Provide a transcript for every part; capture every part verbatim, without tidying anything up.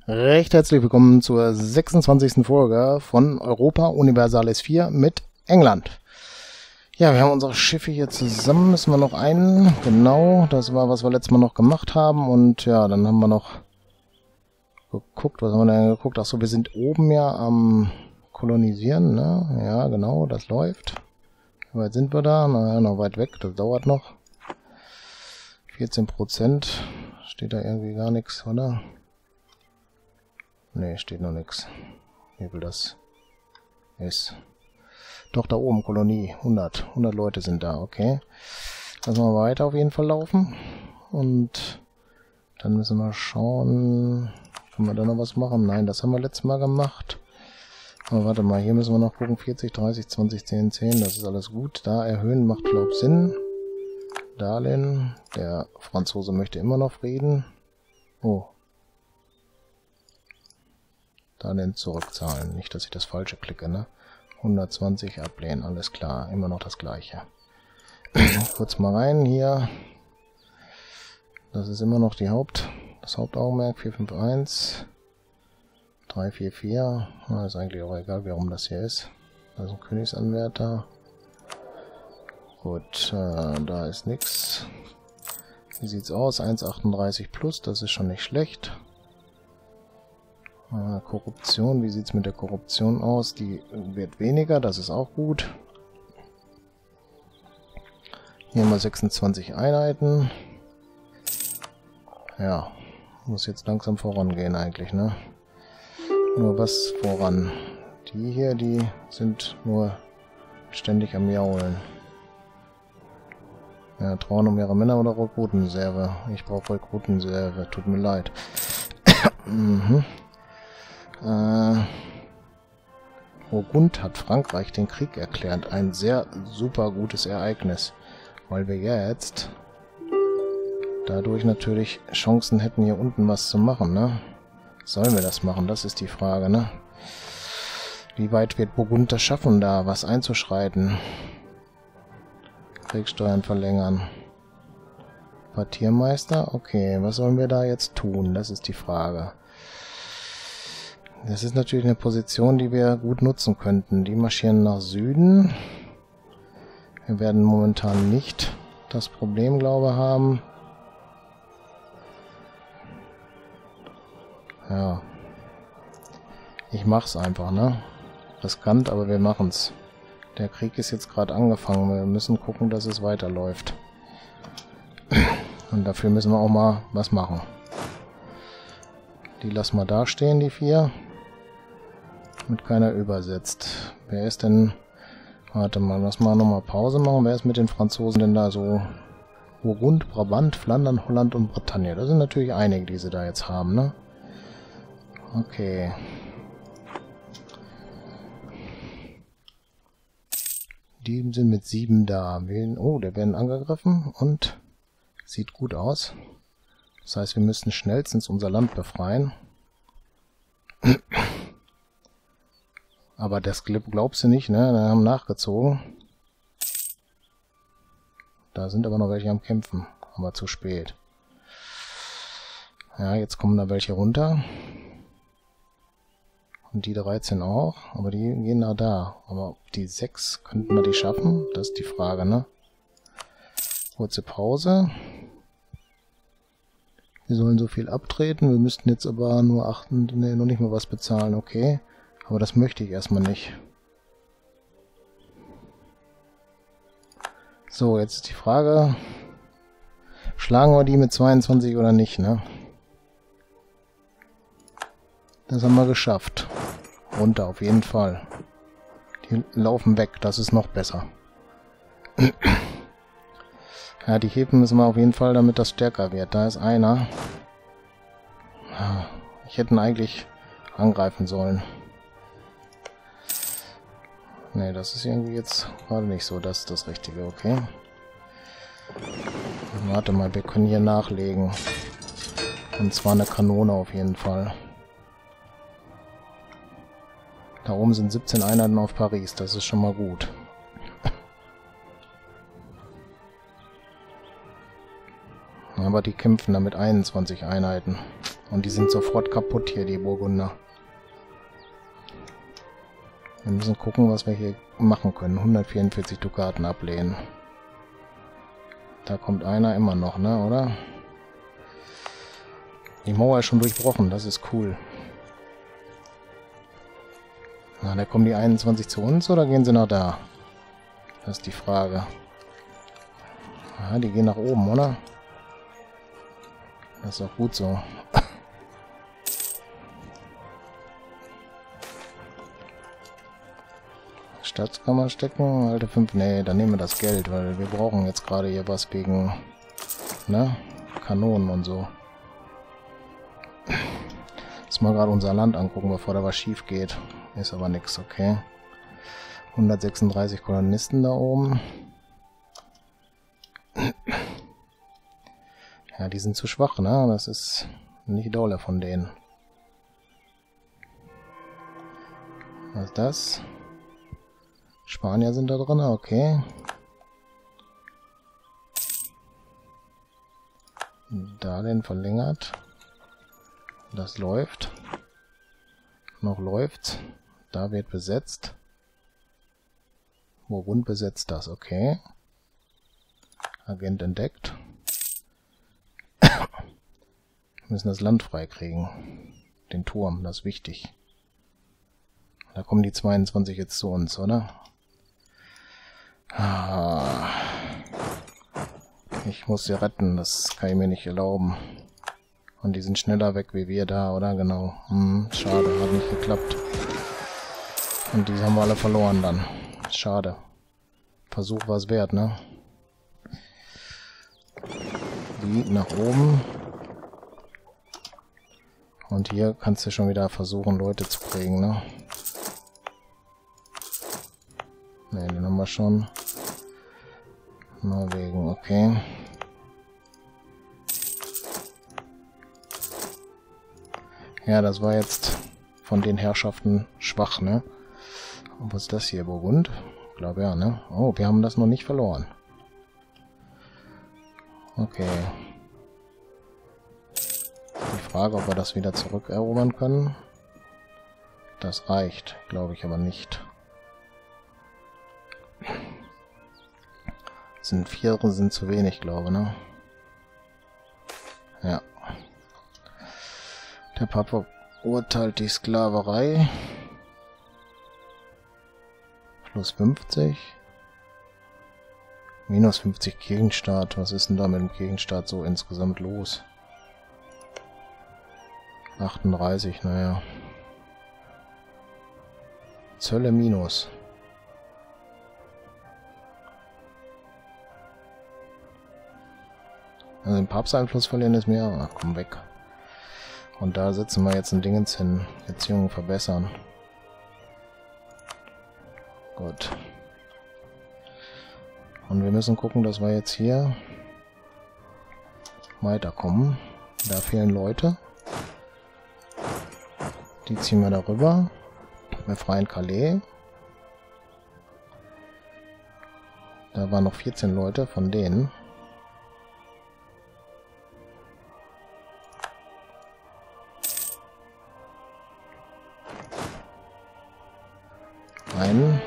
Recht herzlich willkommen zur sechsundzwanzigsten Folge von Europa Universalis vier mit England. Ja, wir haben unsere Schiffe hier zusammen, müssen wir noch einen, genau, das war, was wir letztes Mal noch gemacht haben. Und ja, dann haben wir noch geguckt, was haben wir denn geguckt? Achso, wir sind oben ja am Kolonisieren, ne? Ja, genau, das läuft. Wie weit sind wir da? Naja, noch weit weg, das dauert noch. vierzehn Prozent, steht da irgendwie gar nichts, oder? Ne, steht noch nichts. Wie viel das ist. Doch, da oben, Kolonie. hundert. hundert Leute sind da, okay. Lassen wir weiter auf jeden Fall laufen. Und dann müssen wir schauen. Können wir da noch was machen? Nein, das haben wir letztes Mal gemacht. Aber warte mal, hier müssen wir noch gucken. vierzig, dreißig, zwanzig, zehn, zehn. Das ist alles gut. Da erhöhen macht, glaube ich, Sinn. Darlehen. Der Franzose möchte immer noch Frieden. Oh. Darlehen zurückzahlen. Nicht, dass ich das Falsche klicke, ne? hundertzwanzig ablehnen, alles klar. Immer noch das Gleiche. Kurz mal rein hier. Das ist immer noch die Haupt, das Hauptaugenmerk. vier fünf eins. drei vier vier. Na, ist eigentlich auch egal, warum das hier ist. Da ist ein Königsanwärter. Gut, äh, da ist nichts. Wie sieht's aus? eins achtunddreißig plus, das ist schon nicht schlecht. Äh, Korruption, wie sieht es mit der Korruption aus? Die wird weniger, das ist auch gut. Hier haben wir sechsundzwanzig Einheiten. Ja, muss jetzt langsam vorangehen eigentlich, ne? Nur was voran? Die hier, die sind nur ständig am Jaulen. Ja, trauen um ihre Männer oder Rekrutenreserve? Ich brauche Rekrutenreserve, tut mir leid. mhm. Äh, Burgund hat Frankreich den Krieg erklärt. Ein sehr super gutes Ereignis. Weil wir jetzt dadurch natürlich Chancen hätten, hier unten was zu machen, ne? Sollen wir das machen? Das ist die Frage, ne? Wie weit wird Burgund das schaffen, da was einzuschreiten? Kriegssteuern verlängern. Quartiermeister? Okay, was sollen wir da jetzt tun? Das ist die Frage. Das ist natürlich eine Position, die wir gut nutzen könnten. Die marschieren nach Süden. Wir werden momentan nicht das Problem, glaube ich, haben. Ja. Ich mach's einfach, ne? Riskant, aber wir machen's. Der Krieg ist jetzt gerade angefangen. Wir müssen gucken, dass es weiterläuft. Und dafür müssen wir auch mal was machen. Die lassen wir da stehen, die vier. Mit keiner übersetzt. Wer ist denn... Warte mal, lass mal nochmal Pause machen. Wer ist mit den Franzosen denn da so... Burgund, Brabant, Flandern, Holland und Bretagne. Das sind natürlich einige, die sie da jetzt haben, ne? Okay. Die sind mit sieben da. Oh, der werden angegriffen und sieht gut aus. Das heißt, wir müssen schnellstens unser Land befreien. Aber das glaubst du nicht, ne? Wir haben nachgezogen. Da sind aber noch welche am Kämpfen. Aber zu spät. Ja, jetzt kommen da welche runter. Und die dreizehn auch. Aber die gehen nach da. Aber die sechs, könnten wir die schaffen? Das ist die Frage, ne? Kurze Pause. Wir sollen so viel abtreten. Wir müssten jetzt aber nur achten, ne, noch nicht mal was bezahlen. Okay. Aber das möchte ich erstmal nicht. So, jetzt ist die Frage. Schlagen wir die mit zweiundzwanzig oder nicht, ne? Das haben wir geschafft. Runter, auf jeden Fall. Die laufen weg, das ist noch besser. Ja, die heben müssen wir auf jeden Fall, damit das stärker wird. Da ist einer. Ich hätte ihn eigentlich angreifen sollen. Ne, das ist irgendwie jetzt gerade nicht so. Das ist das Richtige, okay. Warte mal, wir können hier nachlegen. Und zwar eine Kanone auf jeden Fall. Da oben sind siebzehn Einheiten auf Paris. Das ist schon mal gut. Aber die kämpfen da mit einundzwanzig Einheiten. Und die sind sofort kaputt hier, die Burgunder. Wir müssen gucken, was wir hier machen können. hundertvierundvierzig Dukaten ablehnen. Da kommt einer immer noch, ne, oder? Die Mauer ist schon durchbrochen, das ist cool. Na, da kommen die einundzwanzig zu uns oder gehen sie nach da? Das ist die Frage. Ja, die gehen nach oben, oder? Das ist auch gut so. Staatskammer stecken, alte fünf. Nee, dann nehmen wir das Geld, weil wir brauchen jetzt gerade hier was wegen, ne, Kanonen und so. Jetzt mal gerade unser Land angucken, bevor da was schief geht. Ist aber nichts, okay. hundertsechsunddreißig Kolonisten da oben. Ja, die sind zu schwach, ne? Das ist nicht dolle von denen. Was ist das? Spanier sind da drin, okay. Da den verlängert. Das läuft. Noch läuft. Da wird besetzt. Burgund besetzt das, okay. Agent entdeckt. Wir müssen das Land freikriegen. Den Turm, das ist wichtig. Da kommen die zweiundzwanzig jetzt zu uns, oder? Ah. Ich muss sie retten, das kann ich mir nicht erlauben. Und die sind schneller weg wie wir da, oder? Genau. Hm, schade, hat nicht geklappt. Und die haben wir alle verloren dann. Schade. Versuch war es wert, ne? Die nach oben. Und hier kannst du schon wieder versuchen, Leute zu kriegen, ne? Ne, den haben wir schon. Norwegen, okay. Ja, das war jetzt von den Herrschaften schwach, ne? Und was ist das hier, Burgund? Ich glaube ja, ne? Oh, wir haben das noch nicht verloren. Okay. Die Frage, ob wir das wieder zurückerobern können. Das reicht, glaube ich aber nicht. Sind vier sind zu wenig, glaube ich, ne? Ja. Der Papa urteilt die Sklaverei. Plus fünfzig. Minus fünfzig Gegenstaat. Was ist denn da mit dem Gegenstaat so insgesamt los? achtunddreißig, naja. Zölle minus. Also den Papsteinfluss verlieren ist mir... Ach, komm weg. Und da setzen wir jetzt ein Dingens hin. Beziehungen verbessern. Gut. Und wir müssen gucken, dass wir jetzt hier weiterkommen. Da fehlen Leute. Die ziehen wir darüber. Wir freien Calais. Da waren noch vierzehn Leute von denen. Ein.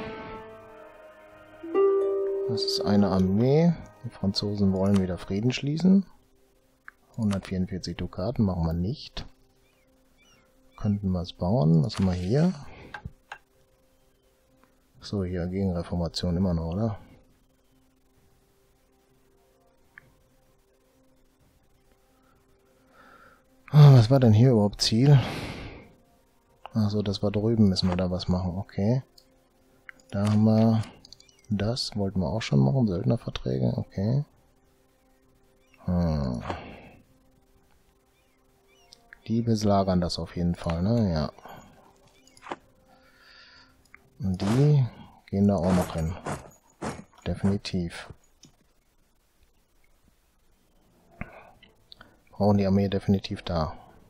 Das ist eine Armee. Die Franzosen wollen wieder Frieden schließen. hundertvierundvierzig Dukaten machen wir nicht. Könnten wir es bauen. Was haben wir hier? So, hier Gegenreformation immer noch, oder? Ah, was war denn hier überhaupt Ziel? Achso, das war drüben, müssen wir da was machen. Okay. Da haben wir das. Wollten wir auch schon machen. Söldnerverträge. Okay. Hm. Die beslagern das auf jeden Fall, ne? Ja. Und die gehen da auch noch hin. Definitiv. Brauchen die Armee definitiv da.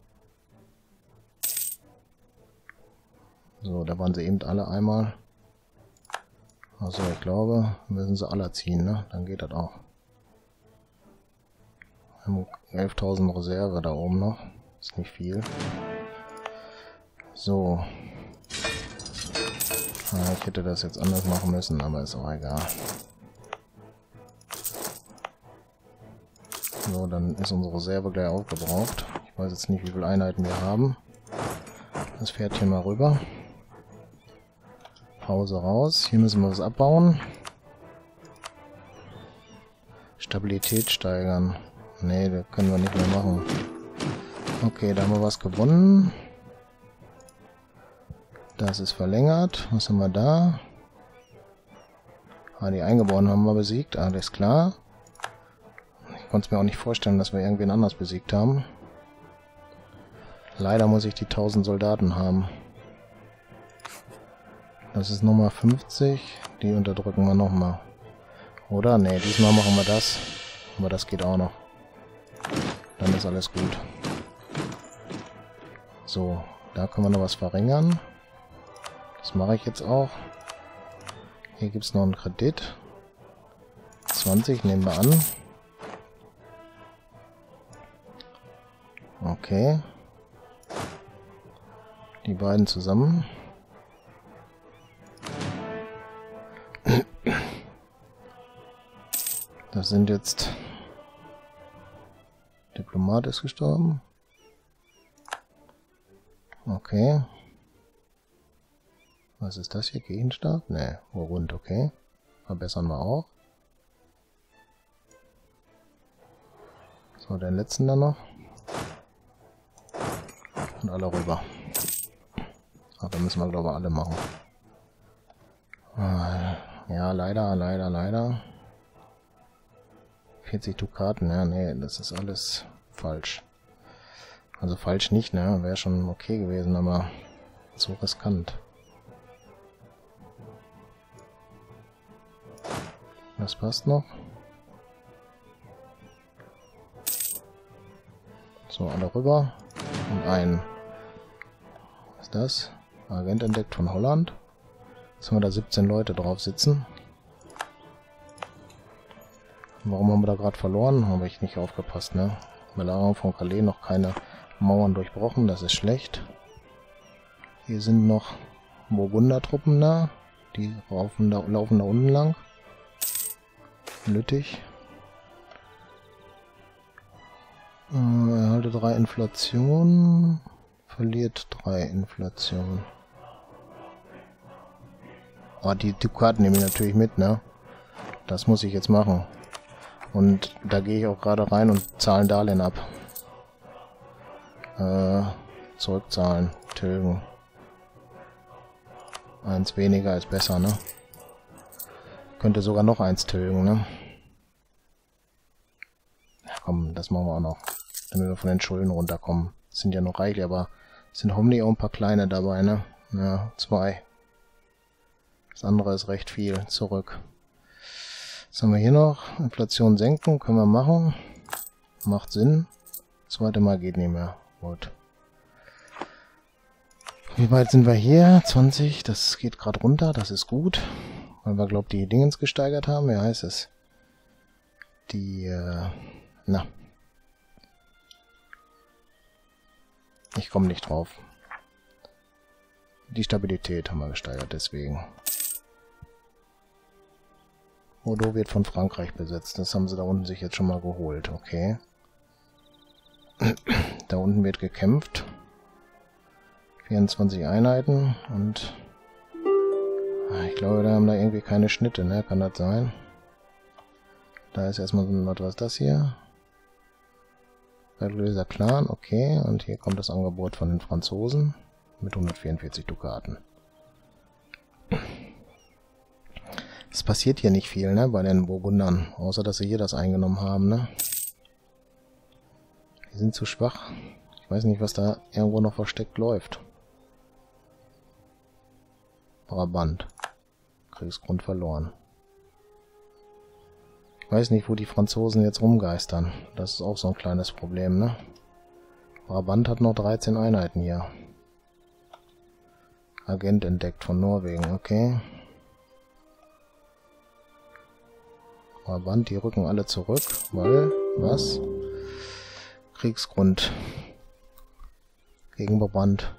So, da waren sie eben alle einmal. Also ich glaube, müssen sie alle ziehen, ne? Dann geht das auch. Wir haben elftausend Reserve da oben noch. Ist nicht viel. So. Ah, ich hätte das jetzt anders machen müssen, aber ist auch egal. So, dann ist unsere Reserve gleich aufgebraucht. Ich weiß jetzt nicht, wie viele Einheiten wir haben. Das Pferdchen mal rüber. Pause raus. Hier müssen wir was abbauen. Stabilität steigern. Nee, das können wir nicht mehr machen. Okay, da haben wir was gewonnen. Das ist verlängert. Was haben wir da? Ah, die Eingeborenen haben wir besiegt. Alles klar. Ich konnte es mir auch nicht vorstellen, dass wir irgendwen anders besiegt haben. Leider muss ich die tausend Soldaten haben. Das ist Nummer fünfzig. Die unterdrücken wir nochmal. Oder? Ne, diesmal machen wir das. Aber das geht auch noch. Dann ist alles gut. So, da können wir noch was verringern. Das mache ich jetzt auch. Hier gibt es noch einen Kredit. zwanzig nehmen wir an. Okay. Die beiden zusammen. Das sind jetzt... Diplomat ist gestorben. Okay. Was ist das hier? Gegenstab? Ne, rund, okay. Verbessern wir auch. So, den letzten dann noch. Und alle rüber. Ach, da müssen wir, glaube ich, alle machen. Ja, leider, leider, leider. vierzig Dukaten, ja, nee, das ist alles falsch. Also falsch nicht, ne, wäre schon okay gewesen, aber so riskant. Das passt noch. So, alle rüber. Und ein... Was ist das? Agent entdeckt von Holland. Jetzt haben wir da siebzehn Leute drauf sitzen. Warum haben wir da gerade verloren? Habe ich nicht aufgepasst, ne? Belagerung von Calais, noch keine Mauern durchbrochen, das ist schlecht. Hier sind noch Burgunder-Truppen da. Die laufen da, laufen da unten lang. Lüttich. Äh, erhalte drei Inflation. Verliert drei Inflation. Oh, die Dukaten nehme ich natürlich mit, ne? Das muss ich jetzt machen. Und da gehe ich auch gerade rein und zahle ein Darlehen ab. Äh, zurückzahlen, tilgen. Eins weniger ist besser, ne? Könnte sogar noch eins tilgen, ne? Ja, komm, das machen wir auch noch. Damit wir von den Schulden runterkommen. Das sind ja noch reichlich, aber es sind hoffentlich auch ein paar kleine dabei, ne? Ja, zwei. Das andere ist recht viel. Zurück. Was haben wir hier noch? Inflation senken, können wir machen. Macht Sinn. Das zweite Mal geht nicht mehr. Gut. Wie weit sind wir hier? zwanzig, das geht gerade runter, das ist gut. Weil wir, glaube ich, die Dingens gesteigert haben. Wie heißt es? Die, äh, na. Ich komme nicht drauf. Die Stabilität haben wir gesteigert, deswegen. Bordeaux wird von Frankreich besetzt. Das haben sie da unten sich jetzt schon mal geholt. Okay. Da unten wird gekämpft. vierundzwanzig Einheiten und ich glaube, da haben da irgendwie keine Schnitte, ne? Kann das sein? Da ist erstmal so ein, was ist das hier? Religiöser Clan, okay. Und hier kommt das Angebot von den Franzosen mit hundertvierundvierzig Dukaten. Es passiert hier nicht viel, ne, bei den Burgundern, außer dass sie hier das eingenommen haben, ne. Die sind zu schwach. Ich weiß nicht, was da irgendwo noch versteckt läuft. Brabant. Kriegsgrund verloren. Ich weiß nicht, wo die Franzosen jetzt rumgeistern. Das ist auch so ein kleines Problem, ne. Brabant hat noch dreizehn Einheiten hier. Agent entdeckt von Norwegen, okay. Brabant, die rücken alle zurück, weil, was? Kriegsgrund Gegen Brabant.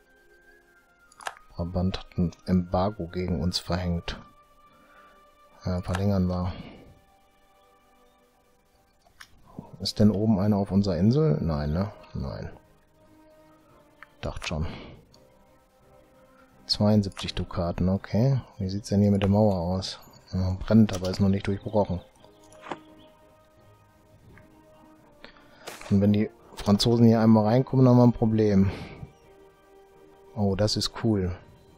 Brabant hat ein Embargo gegen uns verhängt. Ja, verlängern wir. Ist denn oben einer auf unserer Insel? Nein, ne? Nein. Dachte schon. zweiundsiebzig Dukaten, okay. Wie sieht's denn hier mit der Mauer aus? Ja, brennt, aber ist noch nicht durchbrochen. Und wenn die Franzosen hier einmal reinkommen, haben wir ein Problem. Oh, das ist cool.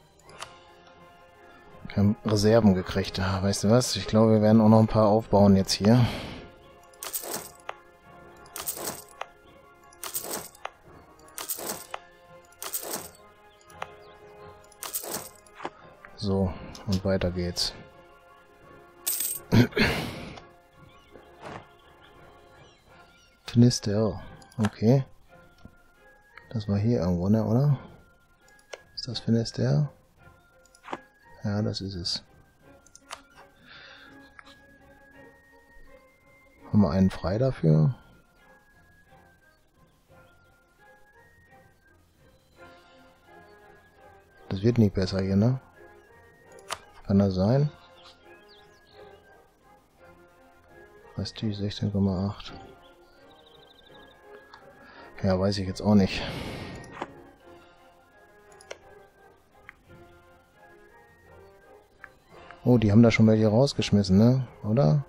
Wir haben Reserven gekriegt. Ah, weißt du was? Ich glaube, wir werden auch noch ein paar aufbauen jetzt hier. So, und weiter geht's. Finisterre. Okay. Das war hier irgendwo, ne, oder? Ist das Finisterre? Ja, das ist es. Haben wir einen frei dafür? Das wird nicht besser hier, ne? Kann das sein? Prestige sechzehn Komma acht. Ja, weiß ich jetzt auch nicht. Oh, die haben da schon welche rausgeschmissen, ne? Oder?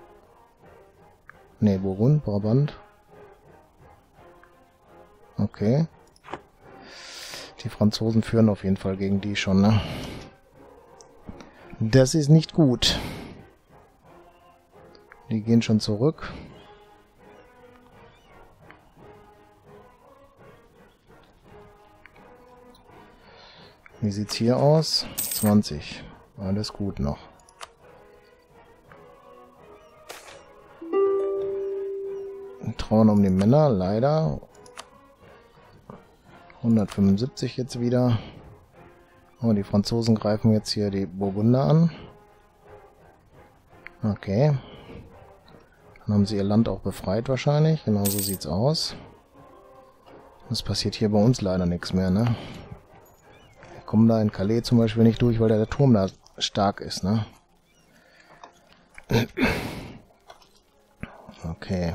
Ne, Burgund, Brabant. Okay. Die Franzosen führen auf jeden Fall gegen die schon, ne? Das ist nicht gut. Die gehen schon zurück. Wie sieht's hier aus? zwanzig. Alles gut noch. Trauen um die Männer, leider. hundertfünfundsiebzig jetzt wieder. Oh, die Franzosen greifen jetzt hier die Burgunder an. Okay. Dann haben sie ihr Land auch befreit wahrscheinlich. Genau so sieht's aus. Das passiert hier bei uns leider nichts mehr, ne? Wir kommen da in Calais zum Beispiel nicht durch, weil der Turm da stark ist, ne? Okay.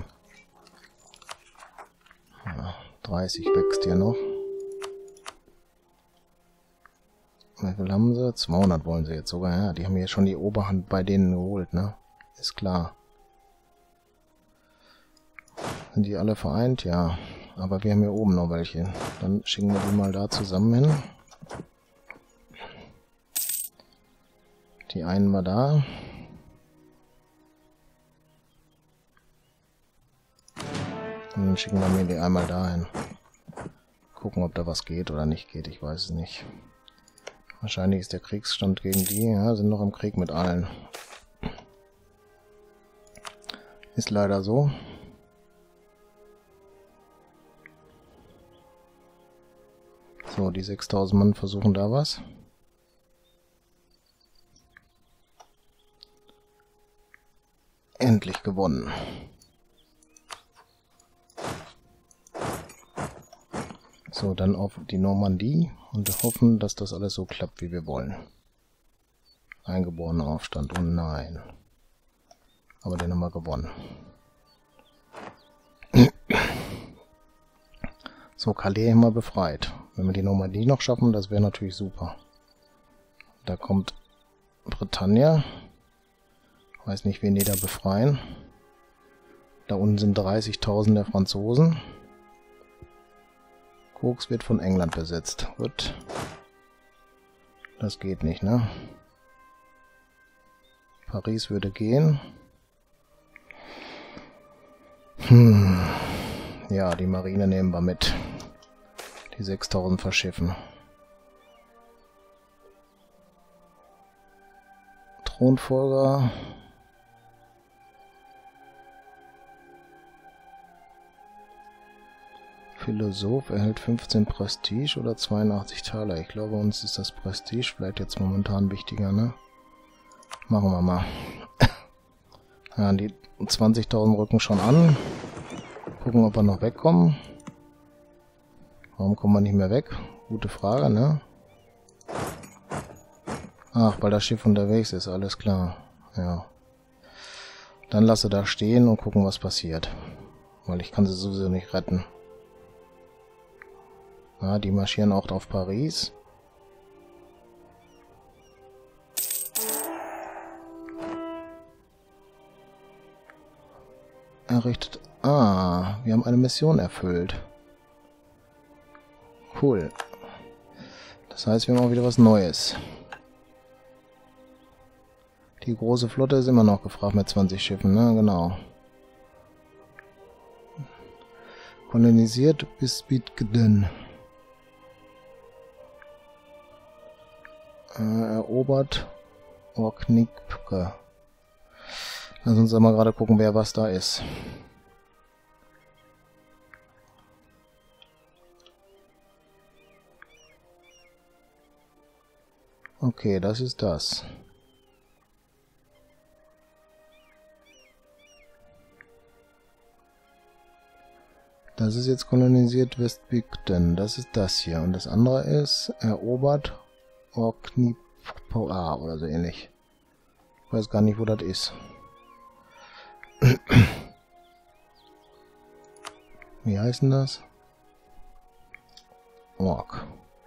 Ja, dreißig wächst hier noch. Wie viel haben sie? zweihundert wollen sie jetzt sogar. Ja, die haben hier schon die Oberhand bei denen geholt, ne? Ist klar. Sind die alle vereint? Ja. Aber wir haben hier oben noch welche. Dann schicken wir die mal da zusammen hin. Die einen mal da. Und dann schicken wir mir die einmal dahin. Gucken, ob da was geht oder nicht geht. Ich weiß es nicht. Wahrscheinlich ist der Kriegsstand gegen die. Ja, sind noch im Krieg mit allen. Ist leider so. So, die sechstausend Mann versuchen da was. Endlich gewonnen. So, dann auf die Normandie und hoffen, dass das alles so klappt, wie wir wollen. Eingeborener Aufstand. Oh nein. Aber den haben wir gewonnen. So, Calais haben wir befreit. Wenn wir die Normandie noch schaffen, das wäre natürlich super. Da kommt Bretagne. Weiß nicht, wen die da befreien. Da unten sind dreißigtausend der Franzosen. Koks wird von England besetzt. Gut. Das geht nicht, ne? Paris würde gehen. Hm. Ja, die Marine nehmen wir mit. Die sechstausend verschiffen. Thronfolger. Philosoph erhält fünfzehn Prestige oder zweiundachtzig Taler. Ich glaube, uns ist das Prestige vielleicht jetzt momentan wichtiger, ne? Machen wir mal. Ja, die zwanzigtausend rücken schon an. Gucken, ob wir noch wegkommen. Warum kommen wir nicht mehr weg? Gute Frage, ne? Ach, weil das Schiff unterwegs ist, alles klar. Ja. Dann lasse da stehen und gucken, was passiert. Weil ich kann sie sowieso nicht retten. Ja, die marschieren auch auf Paris. Errichtet. Ah, wir haben eine Mission erfüllt. Cool. Das heißt, wir haben auch wieder was Neues. Die große Flotte ist immer noch gefragt mit zwanzig Schiffen, ne? Genau. Kolonisiert bis Bitgeden. Äh, erobert Orknipke. Lass uns mal gerade gucken, wer was da ist. Okay, das ist das. Das ist jetzt kolonisiert Westbigden. Das ist das hier. Und das andere ist erobert Orknippoa oder so ähnlich. Ich weiß gar nicht, wo das ist. Wie heißt denn das? Ork.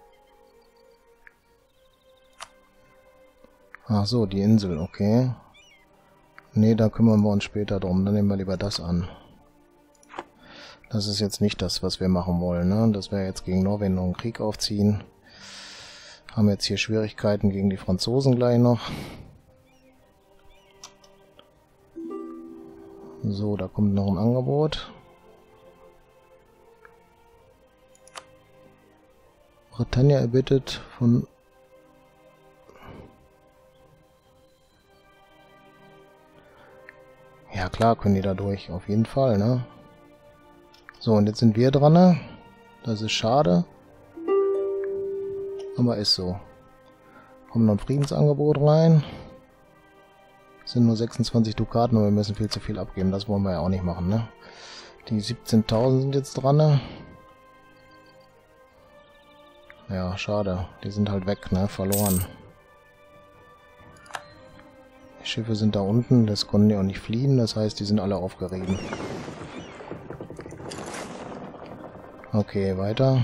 Ach so, die Insel, okay. Nee, da kümmern wir uns später drum. Dann nehmen wir lieber das an. Das ist jetzt nicht das, was wir machen wollen, ne? Dass wir jetzt gegen Norwegen noch einen Krieg aufziehen. Haben jetzt hier Schwierigkeiten gegen die Franzosen gleich noch. So, da kommt noch ein Angebot. Britannia erbittet von... Ja klar, können die da durch, auf jeden Fall, ne? So, und jetzt sind wir dran, ne? Das ist schade. Aber ist so. Kommt noch ein Friedensangebot rein. Sind nur sechsundzwanzig Dukaten und wir müssen viel zu viel abgeben. Das wollen wir ja auch nicht machen, ne? Die siebzehntausend sind jetzt dran, ne? Ja, schade. Die sind halt weg, ne? Verloren. Die Schiffe sind da unten. Das konnten die auch nicht fliehen. Das heißt, die sind alle aufgerieben. Okay, weiter.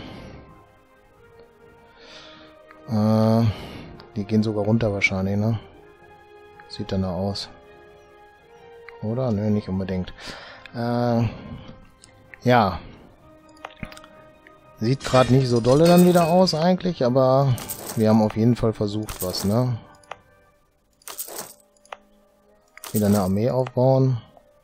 Äh, die gehen sogar runter wahrscheinlich, ne? Sieht dann da aus. Oder? Nö, nicht unbedingt. Äh, ja. Sieht gerade nicht so dolle dann wieder aus eigentlich, aber wir haben auf jeden Fall versucht was, ne? Wieder eine Armee aufbauen.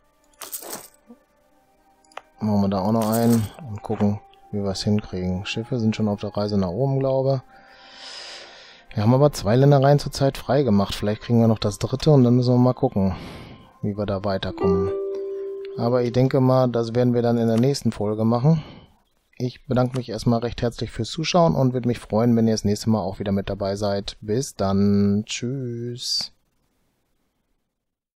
Machen wir da auch noch einen und gucken, wie wir es hinkriegen. Schiffe sind schon auf der Reise nach oben, glaube ich. Wir haben aber zwei Ländereien zurzeit frei gemacht. Vielleicht kriegen wir noch das dritte und dann müssen wir mal gucken, wie wir da weiterkommen. Aber ich denke mal, das werden wir dann in der nächsten Folge machen. Ich bedanke mich erstmal recht herzlich fürs Zuschauen und würde mich freuen, wenn ihr das nächste Mal auch wieder mit dabei seid. Bis dann. Tschüss.